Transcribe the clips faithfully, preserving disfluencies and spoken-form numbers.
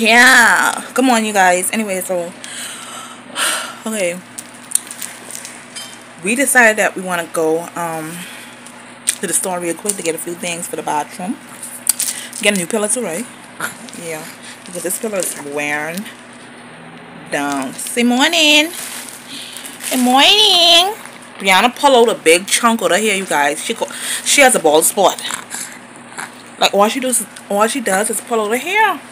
Yeah. Come on, you guys. Anyway, so okay, we decided that we want to go um to the store real quick to get a few things for the bathroom. Get a new pillow too, right? Yeah, because this pillow is wearing down. Say morning. Good morning. Brianna pull out a big chunk out of here, you guys. She go, she has a bald spot. Like all she does, all she does is pull out her hair.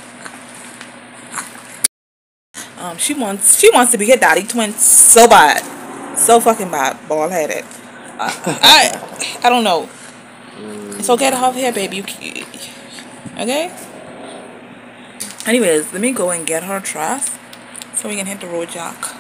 Um, she wants, she wants to be her daddy twin so bad, so fucking bad, bald headed. Uh, I, I don't know. It's okay to have hair, baby. You, okay. Anyways, let me go and get her dress so we can hit the road, Jack.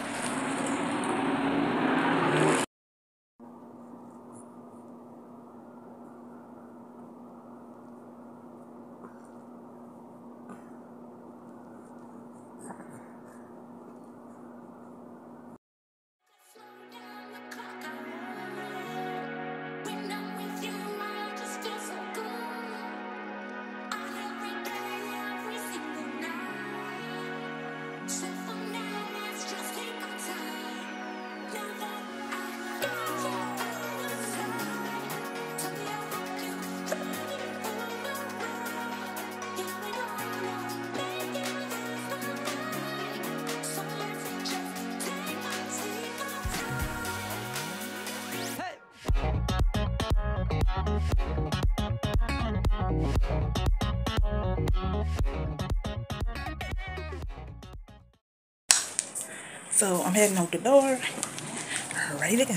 So I'm heading out the door, ready to go.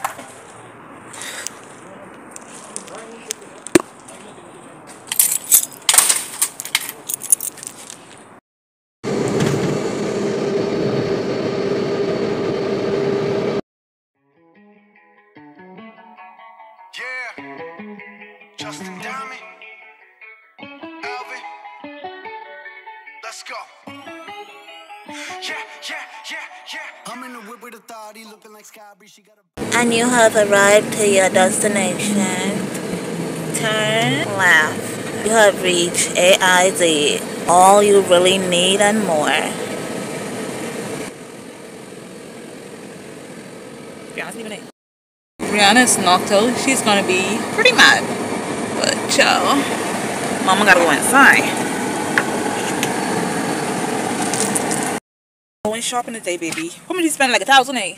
Yeah, Justin Diamond, Alvin, let's go. Yeah, yeah, yeah, yeah. I'm in the whip with authority, looking like Skybree. She got a. And you have arrived to your destination. Turn left. You have reached A I Z. All you really need and more. Brianna's leaving it. Brianna is knocked out. She's gonna be pretty mad. But yo, Mama gotta go inside. Going shopping today, baby. How much you spend? Like a thousand, eh?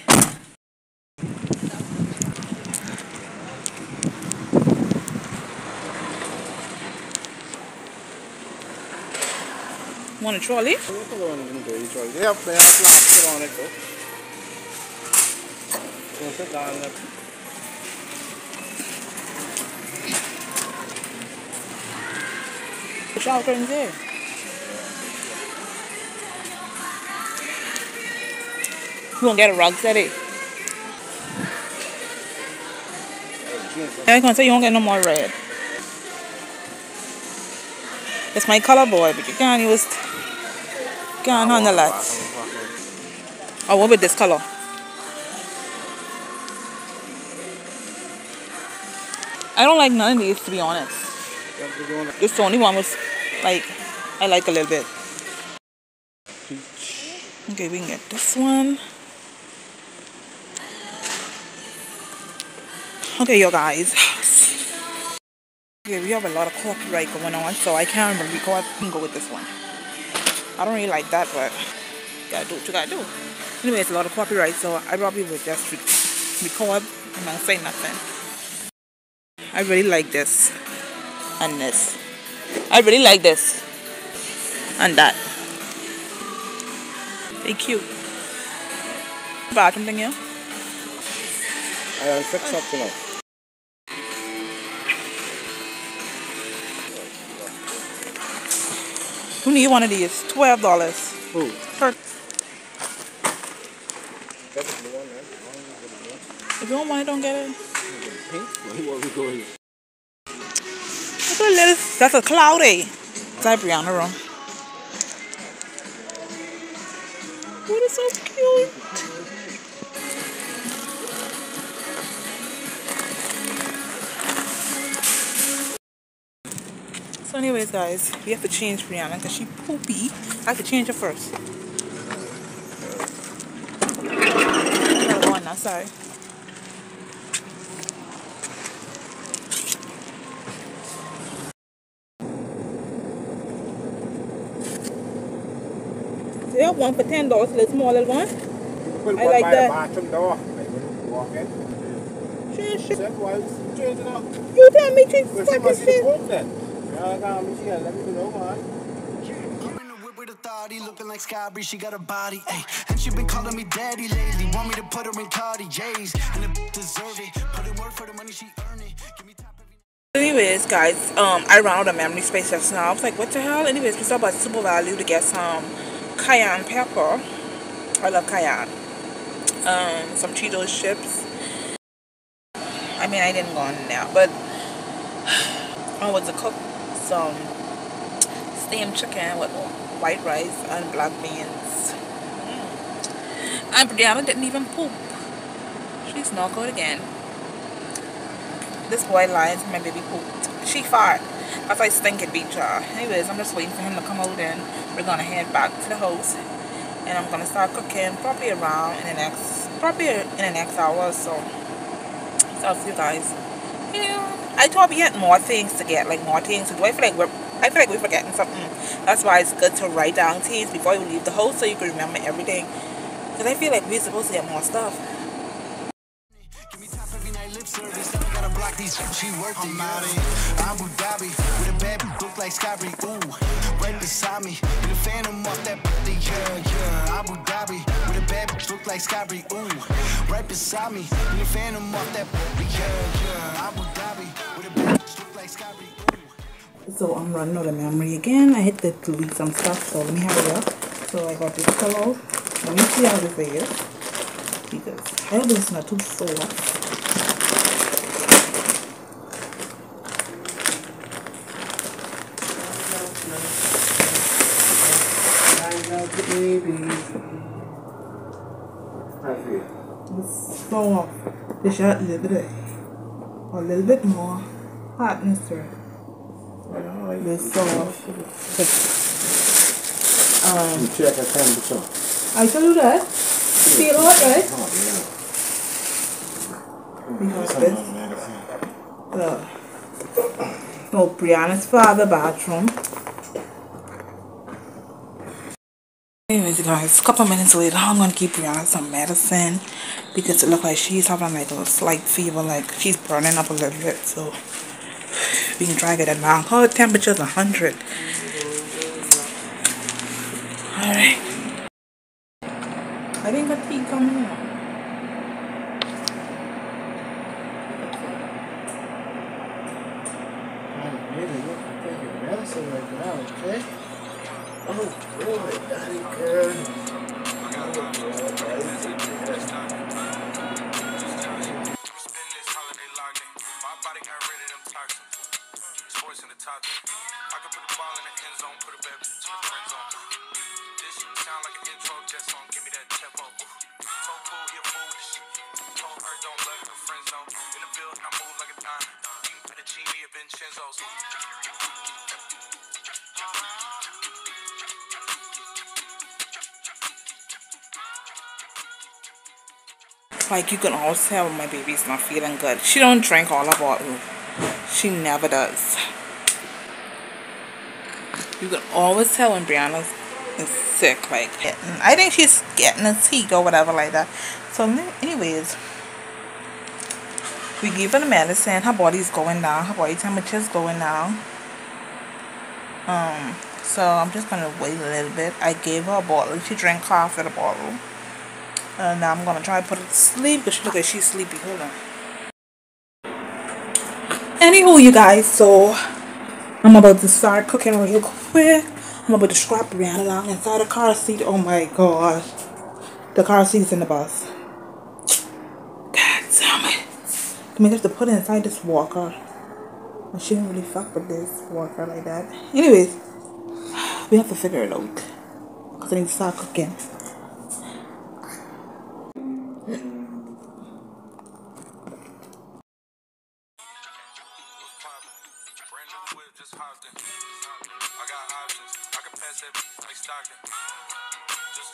Want a trolley? They have, they have plastic on it though. So sit down there. The shower curtains there. You won't get a rug set it. I can't say you won't get no more red. It's my color, boy, but you can't use, can't handle that. I went with this color. I don't like none of these, to be honest. This only one was like, I like a little bit. Okay, we can get this one. Okay, you guys. Okay, we have a lot of copyright going on, so I can't really record and go with this one. I don't really like that, but gotta do what you gotta do. Anyway, it's a lot of copyright, so I probably would just re record and not say nothing. I really like this and this. I really like this and that. They cute. Bathroom thing here. I'll fix up, you know. Who need one of these? Twelve dollars. Who? For if you don't want it, don't get it. What we going? Look at this. That's a cloudy. Type Brianna wrong. Oh, it's so cute. So anyways, Anyways, guys, we have to change Brianna because she poopy. I have to change her first. Another one now, sorry. We have one for ten dollars, the small little one. Put I one like by that. the bathroom door. Like when you walk in. Shit, shit. Said, why change it up? You tell me to Well, she fucking must see the shit. poop then. Yeah, I me, she gotta let me know, man. I'm in the whip with authority, looking like Sky Bree, she got a body, ayy. And she been calling me daddy lately, want me to put her in Cartier's. And the deserve it, put in work for the money she earn it. Give me top every Anyways, guys, um, I ran out of memory space just now. I was like, what the hell? Anyways, we stopped at Super Value to get some cayenne pepper. I love cayenne. Um, some Cheetos chips. I mean, I didn't go in there, but I was to cook some steamed chicken with white rice and black beans. Mm. And Brianna didn't even poop. She's not good again. This boy lies, my baby pooped. She farted. That's why stinking beach y'all. Anyways, I'm just waiting for him to come out and we're gonna head back to the house. And I'm gonna start cooking probably around in the next probably in the next hour or so. So I'll see you guys. Yeah. I thought we had more things to get, like more things to do. I feel like we're I feel like we're forgetting something. That's why it's good to write down things before you leave the house so you can remember everything. Because I feel like we're supposed to get more stuff. Give me top every night lip service. Then I gotta block these she worth it. I'm out in Abu Dhabi with a bad look like Sky Bree. Ooh, right beside me with a phantom off that body. Yeah, yeah. Abu Dhabi with a bad look like Sky Bree. Ooh, right beside me with a phantom off that body. Yeah, yeah. Abu Dhabi with a bad look like Sky Bree. So I'm running out of memory again. I had to delete some stuff, so let me hurry up. So I got this pillow. Let me see how this is. Because I hope it's not too sore. It's soft. They should add a little bit, a little bit more hotness to it. It's soft. Um, You check her temperature. I tell you that. Feel hot, right? Because this. Uh, no, Brianna's father bathroom. Anyways, guys, a couple minutes later, I'm gonna give Brianna some medicine because it looks like she's having like a slight fever, like she's burning up a little bit. So we can try to get it down. Her temperature's one hundred. Alright. I think the tea coming out. Medicine right now, okay? Oh boy, daddy girl. Sports in the top ten. I could put the ball in the end zone, put it back to the friend zone. This sound like an intro jet song, give me that tempo. Told cool, he a fool with the shit. Told her don't let her friends know. In the building, I move like a dime. You better G me a Vincenzo's. Like you can always tell when my baby's not feeling good. She don't drink all her bottle. She never does. You can always tell when Brianna is sick. Like, I think she's getting a tea or whatever like that. So anyways, we give her the medicine. Her body's going down. Her body temperature's going down. Um, so I'm just gonna wait a little bit. I gave her a bottle. She drank half of the bottle. And now I'm gonna try to put her to sleep because she look like she's sleepy. Hold on. Anywho, you guys, so I'm about to start cooking real quick. I'm about to strap Brianna down inside the car seat. Oh my god. The car seat's in the bus. God damn it. I mean, I have to put it inside this walker. I shouldn't really fuck with this walker like that. Anyways, we have to figure it out. Because I need to start cooking. Brand new whip, just hopped in.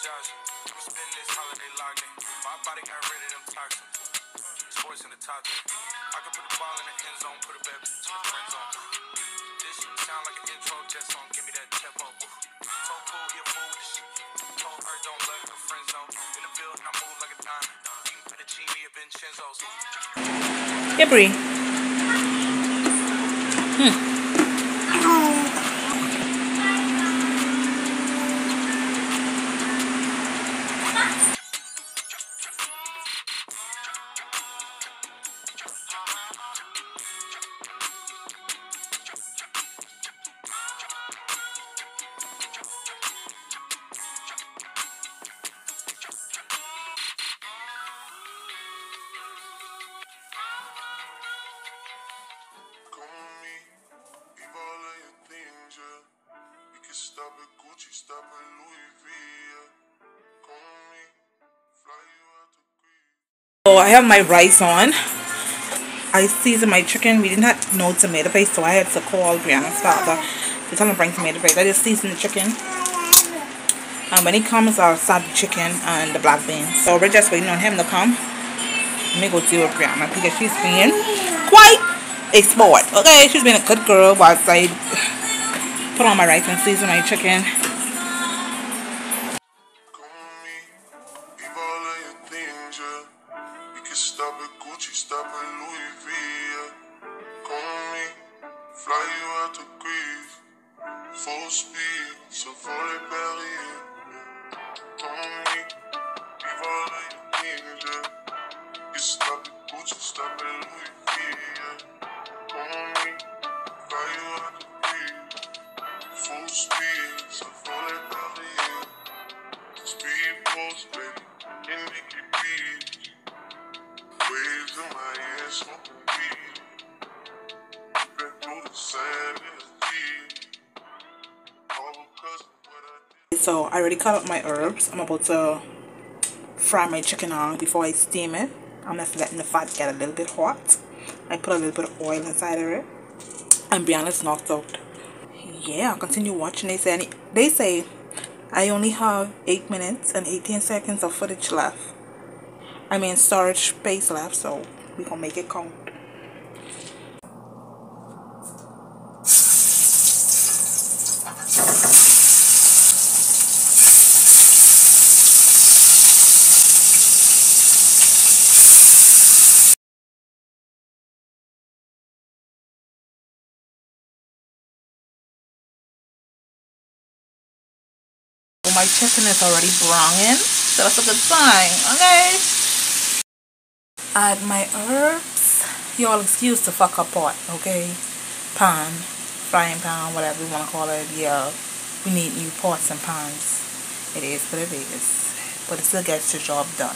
Josh. I'm spending this holiday locked in. My body got rid of them toxins. Sports in the top ten. I can put the ball in the end zone, put a bad bitch in the friend zone. This shit sound like an intro jet song. Give me that tempo. So cool, you fool with the shit. Told her don't let her friend zone. In the building, I move like a dime. You can put a Genie or Vincenzo's. Yeah, Brie. Hmm. Stop at Gucci, stop at Louis V. Come on me, fly you out to Greece. So I have my rice on. I seasoned my chicken. We didn't have no tomato paste, so I had to call Brianna's father to tell him to bring tomato paste. I just seasoned the chicken. Um, when he comes, I'll start the chicken and the black beans. So we're just waiting on him to come. Let me go deal with Brianna because she's being quite a sport. Okay, she's been a good girl while I put on my rice and season my chicken. Stop at Gucci, stop at Louis V. Come on me, fly you out to Greece. Full speed, so for the belly. Come on me, leave all of your things, yeah. You stop at Gucci, stop at Louis V. Come on me, fly you out to Greece. Full speed, so for the belly. Speed post, baby, and make it beat. Waves in my ass, smoking weed. Been through the saddest deed. All because of what I did. So I already cut up my herbs. I'm about to fry my chicken on before I steam it. I'm just letting the fat get a little bit hot. I put a little bit of oil inside of it. And Brianna's knocked out. Yeah, I'll continue watching. They say, they say I only have eight minutes and eighteen seconds of footage left. I mean storage space left, so we gonna make it count. Well, my chicken is already browning, so that's a good sign, okay? Add my herbs. Y'all excuse the fuck up pot, okay? Pan, frying pan, whatever you want to call it. Yeah, we need new pots and pans. It is what it is, but it still gets the job done.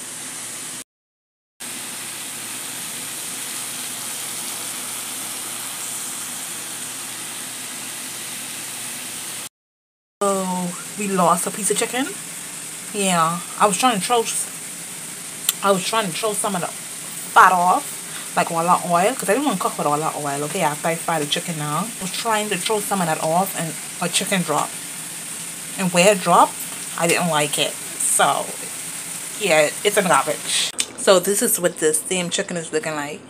So we lost a piece of chicken. Yeah, I was trying to throw I was trying to throw some of the fat off, like all that oil, because I didn't want to cook with all that oil, okay, after I fried the chicken now. I was trying to throw some of that off, and my chicken dropped. And where it dropped, I didn't like it. So, yeah, it's in the garbage. So this is what the steamed chicken is looking like.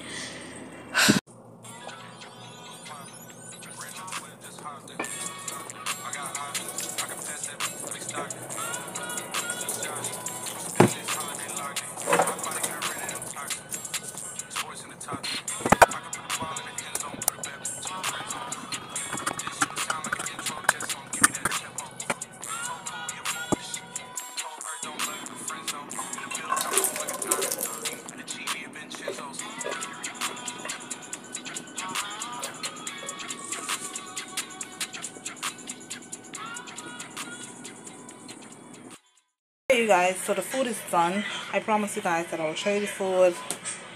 Hey you guys, so the food is done. I promised you guys that I will show you the food